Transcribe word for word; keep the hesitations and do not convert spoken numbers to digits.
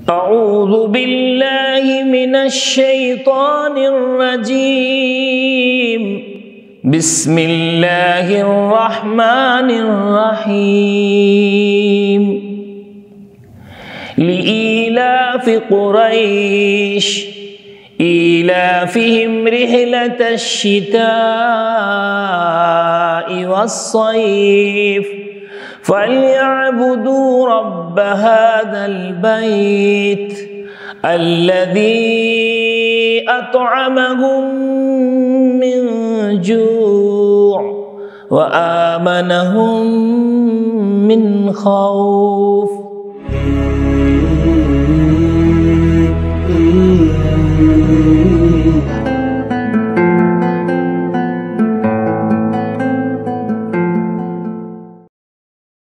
أعوذ بالله من الشيطان الرجيم. بسم الله الرحمن الرحيم. لإيلاف قريش إيلافهم رحلة الشتاء والصيف فليعبدوا رب هذا البيت الذي أطعمهم من جوع وآمنهم من خوف.